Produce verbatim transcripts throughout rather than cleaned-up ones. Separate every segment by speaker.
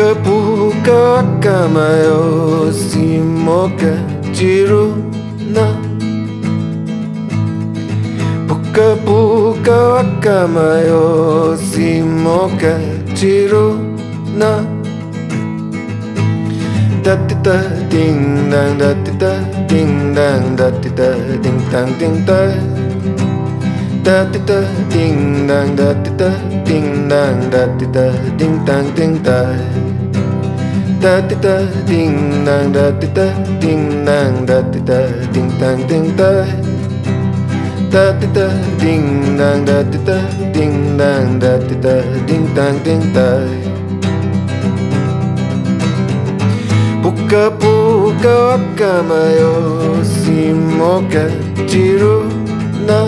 Speaker 1: Puca Puca kamayo simoka jiruna. Puca Puca kamayo simoka jiruna. Da da da ding dang da da da ding dang da da da ding dang ding da. Da da da ding dang da da da ding dang da da da ding dang ding da. Da da da ding dang da da da ding dang da da da ding dang ding da. Da da da ding dang da da da ding dang da da da ding dang ding da. Puca Puca kamayo simoka jiruna.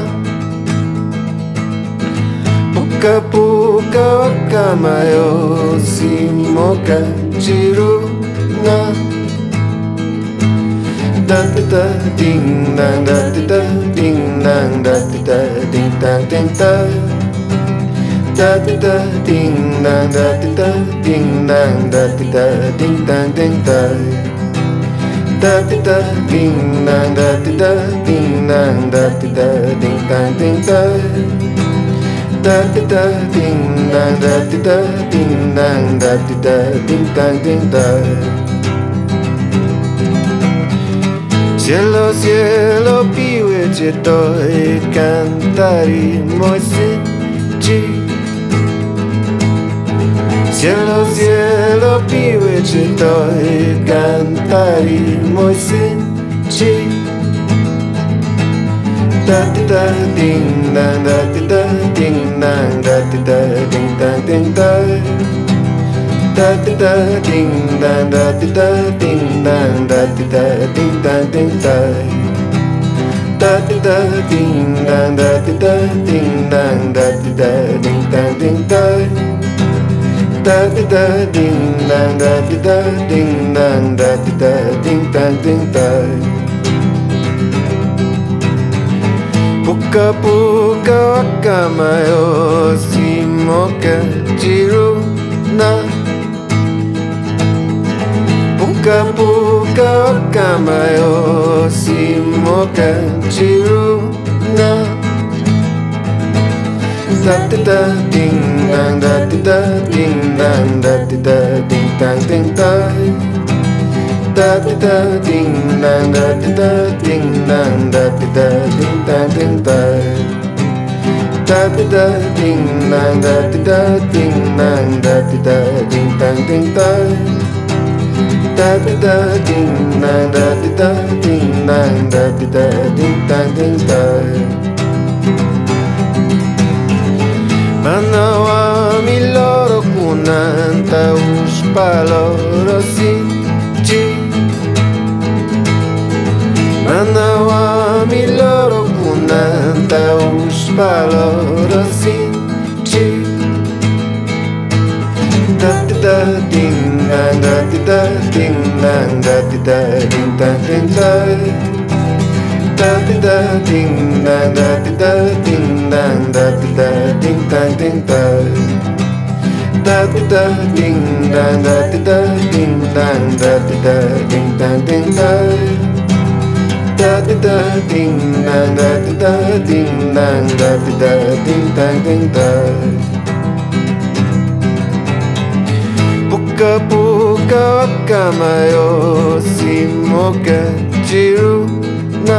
Speaker 1: Puca Puca kamayo simoka jiruna. Da da da ding dang da da da ding dang da da da ding dang ding da. Da da da ding dang da da da ding dang da da da ding dang ding da. Da da da ding dang da da da ding dang da da da ding dang ding da. Da da da ding dang da da da ding dang da da da ding dang ding da. Cielo, cielo, piue ci doi cantari Misk'i. Cielo, cielo, piue ci doi cantari Misk'i. Da da da ding dang da da da ding dang da da da ding dang ding da. Da da da ding dang da da da ding dang da da da ding dang ding da. Da da da ding dang da da da ding dang da da da ding dang ding da. Da da da ding dang da da da ding dang da da da ding dang ding da. Puca Puca kamayo simoka jiruna. Puca Puca kamayo simoka jiruna. Da da da ding dang da da da ding dang da da da ding dang ding da. Da da da ding dang da da da ding dang da da da ding dang ding da. Da da da ding dang da da da ding dang da da da ding dang ding da. Da da da ding dang da da da ding dang da da da ding dang ding da. Manawami loro kunanta uspaloro sinci. Manawami loro kunanta uspaloro sinci. Da da da ding dang da da da ding dang da da da ding dang ding da. Da da da ding dang da da da ding dang da da da ding dang ding da. Da da da ding dang da da da ding dang da da da ding dang ding da. Da da da ding dang da da da ding dang da da da ding dang ding da. Puca Puca kamayo simoka jiruna.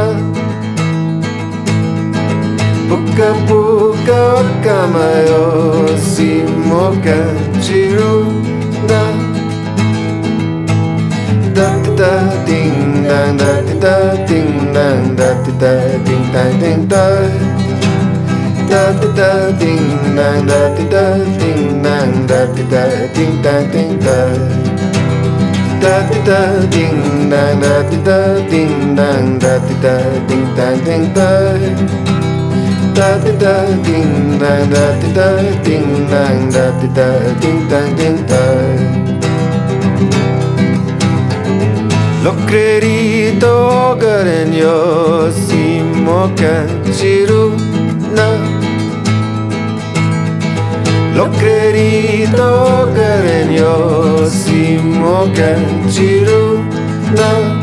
Speaker 1: Puca Puca kamayo simoka jiruna. Da da da ding dang da da da ding dang da da da ding dang ding da. Da da da ding dang da da da ding dang da da da ding dang ding da. Da da da ding dang da da da ding dang da da da ding dang ding da. Da da da ding dang da da da ding dang da da da ding dang ding da. L'ho creduto garegno simoka jiruna. L'ho creduto garegno も感じるな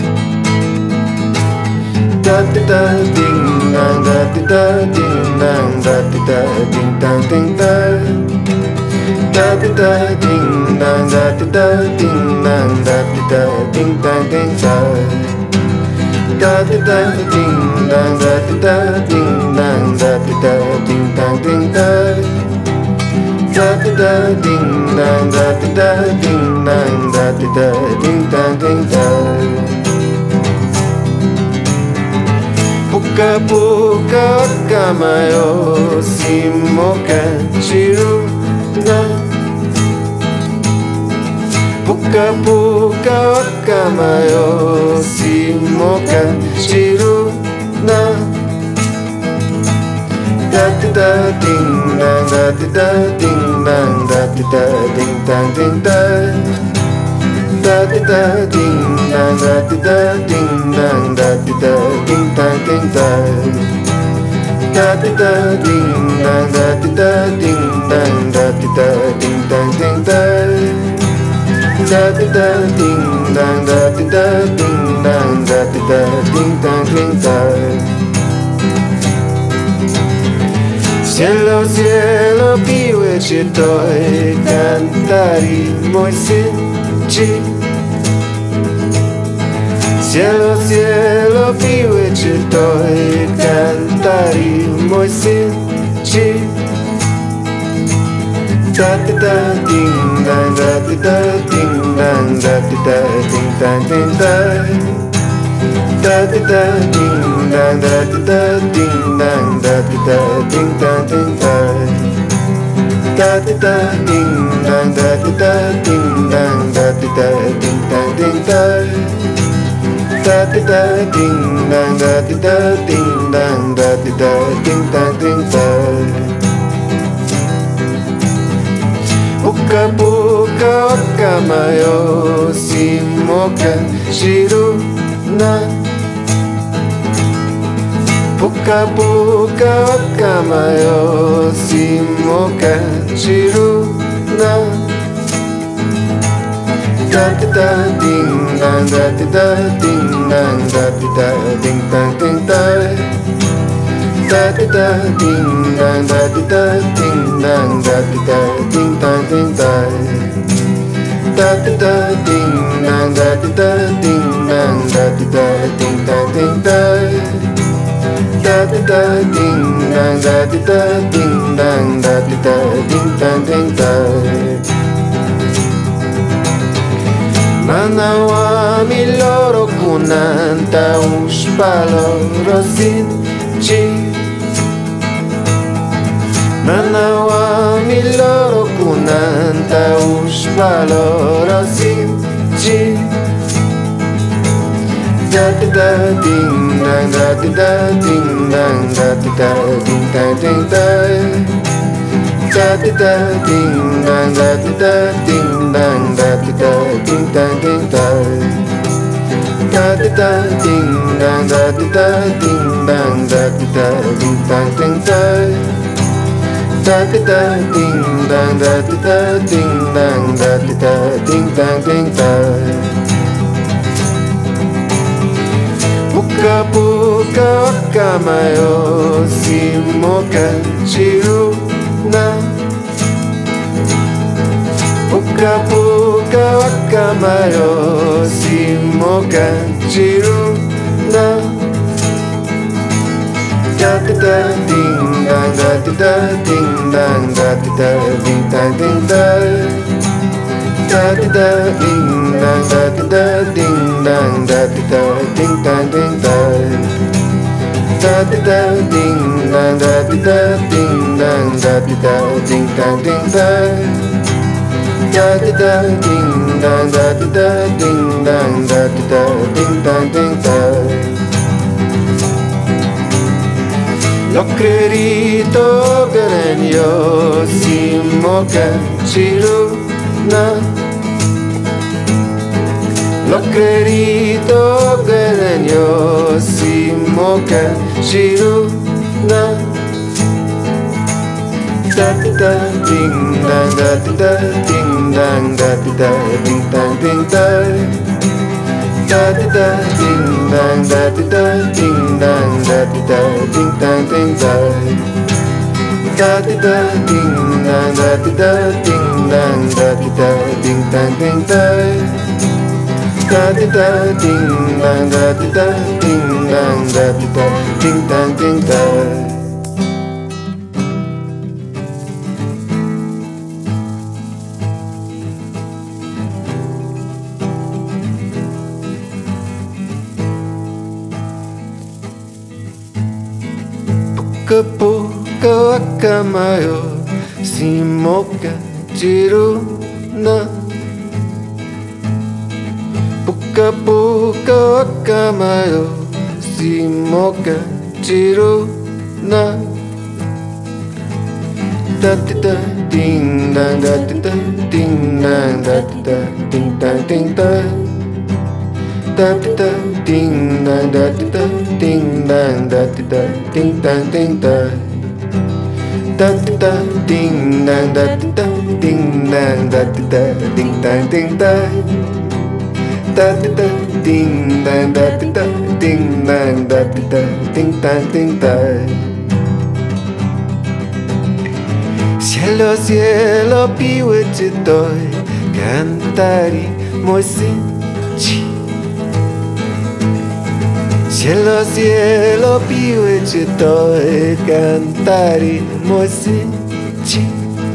Speaker 1: だってだディンナンだってだディンナンだってだディンタンディンタだってだディンナンだってだディンナンだってだディンタンディンタだってだディンナンだってだディンナンだってだディンタンディンタだってだディンナンだってだディンナンだってだディンタンディンタPuca Puca kama yo simo kanjiru na Puca Puca kama yo simo kanjiru na Da da da ding dang da da da ding dang da da da ding dang ding dang Da da da ding dang da da da ding dang da da da ding dang ding dang Da da da ding dang da da da ding dang da da da ding dang ding dang Da da da ding dang da da da ding dang da da da ding dang ding dang Cielo, cielo, piłe ci to e cantari mój syn ci Cielo, cielo, piłe ci to e cantari mój syn ci Da da da ding dang da da da ding dang da da da ding dang ding dang Da da da ding dang da da da ding dang da da da ding dang ding dang Da da da ding dang da da da ding dang da da da ding dang ding dang Da da da ding dang da da da ding dang da da da ding dang ding dang Puca Puca kama yo simo kanjiru na Puca Puca kama yo simo kanjiru na Da da da ding dang da da da ding dang da da da ding dang ding dang Da da da ding dang da da da ding dang da da da ding dang ding dang Da da da ding dang da da da ding dang da da da ding dang ding dang Da da da ding dang da da da ding dang da da da ding dang ding dang Manałami loro kunanta uśpalo rosinci Manałami loro kunanta uśpalo rosinci Da da da ding dang da da da ding dang da da da ding dang ding dang Da da da ding dang da da da ding dang da da da ding dang ding dang Da da da ding dang da da da ding dang da da da ding dang ding dang Da da da ding dang da da da ding dang da da da ding dang ding dang Puca Puca kama yo simo kanjiru na Puca Puca kama yo simo kanjiru na Da da da ding dang da da da ding dang da da da ding dang ding dang Da da da ding dang da da da ding dang da da da ding dang ding dang Da da da ding dang da da da ding dang da da da ding dang ding dang Da da da ding dang da da da ding dang da da da ding dang ding dang L'ho creduto grandiosimo kanjiru na L'ho creduto grandiosimo kanjiru na Da da di da ding dang da di da ding dang da di da ding dang ding dang da di da ding dang da di da ding dang da di da ding dang ding dang da di da ding dang da di da ding dang da di da ding dang ding dang da di da ding dang da di da ding dang da di da ding dang ding dang. Puca puca wakamayo shimokajiru na Puca puca wakamayo shimokajiru na da di da ding dang da di da ding dang da di da ding dang ding dang da di da ding dang da di da ding dang da di da ding dang ding dang da di da ding dang da di da ding dang da di da ding dang ding dang da di da ding dang da di da ding dang da di da ding dang ding dang. Cielo, cielo, più ci doi cantare moisinci. Cielo, cielo, più ci doi cantare moisinci.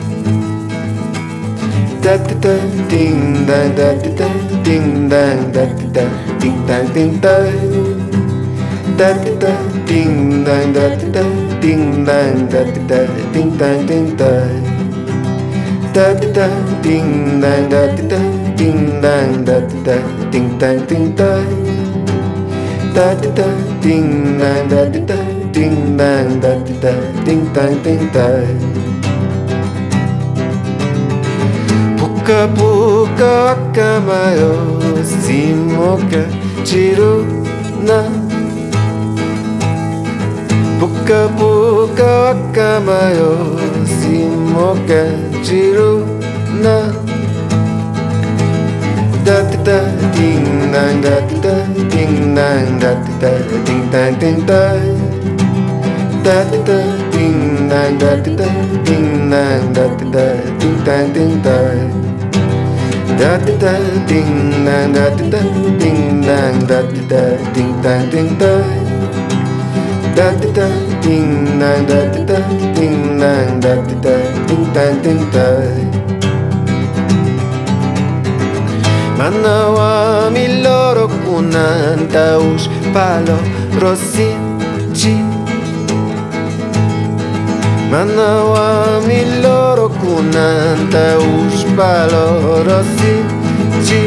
Speaker 1: Da di da ding dang da di da ding dang da di da ding dang ding dang da di da ding dang da di da ding dang da di da ding dang ding dang da di da ding dang da di da ding dang da di da ding dang ding dang da di da ding dang da di da ding dang da di da ding dang ding dang. Puca puca wakamayo shimokajiru na Puca puca wakamayo shimokajiru na da di da ding dang da di da ding dang da di da ding dang ding dang da di da ding dang da di da ding dang da di da ding dang ding dang da di da ding dang da di da ding dang da di da ding dang ding dang da di da ding dang da di da ding dang da di da ding dang ding dang. Manawami loro kunanta us palo rosinci. Manawami loro kunanta us palo rosinci.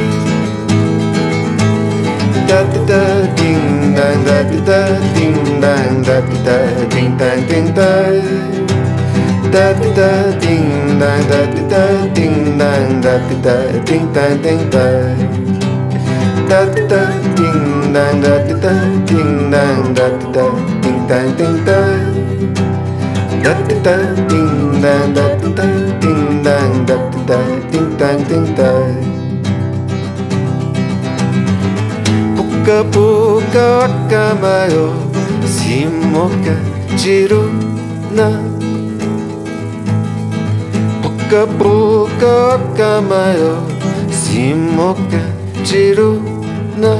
Speaker 1: Da di da ding dang da di da ding dang da di da ding dang ding dang da di da ding dang da di da ding dang da di da ding dang ding dang da di da ding dang da di da ding dang da di da ding dang ding dang da di da ding dang da di da ding dang da di da ding dang ding dang. Puca puca wakamayo shimokajiru na Puca puca wakamayo shimokajiru na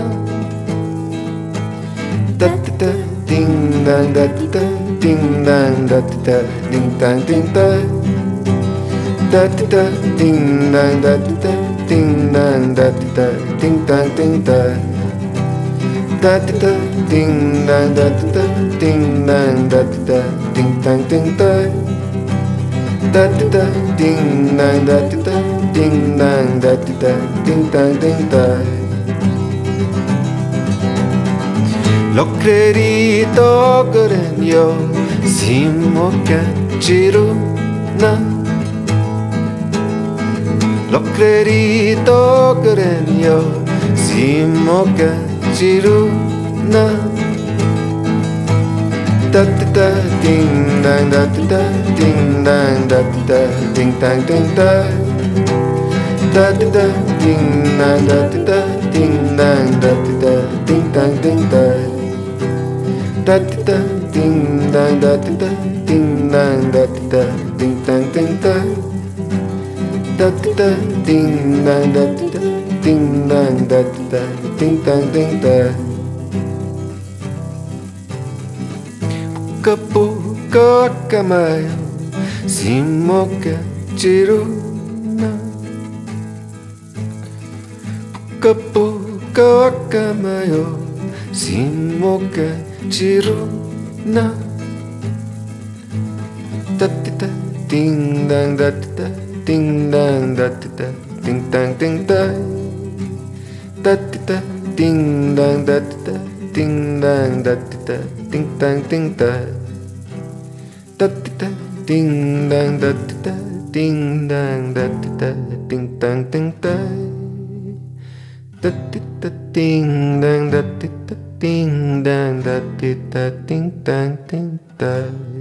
Speaker 1: da di da ding dang da di da ding dang da di da ding dang ding dang da di da ding dang da di da ding dang da di da ding dang ding dang da di da ding dang da di da ding dang da di da ding dang ding dang da di da ding dang da di da ding dang da di da ding dang ding dang. L'ho creduto io shimokajiru na L'ho creduto io shimokajiru na da da da ding dang da da da ding dang da da da ding dang ding da da da da ding dang da da da ding dang da da da ding dang ding da da da da ding dang da da da ding dang da da da ding dang ding da da da da ding dang da da da ding dang da da da ding dang ding da Puca puca camayo simoka chiruna Puca puca camayo simoka chiruna da da da ding dang da da da ding dang da da da ding dang ding da da da da ding dang da da da ding dang da da da ding dang ding da da da da ding dang da da da ding dang da da da ding dang ding da da da da ding dang da da da ding dang da da da ding dang ding da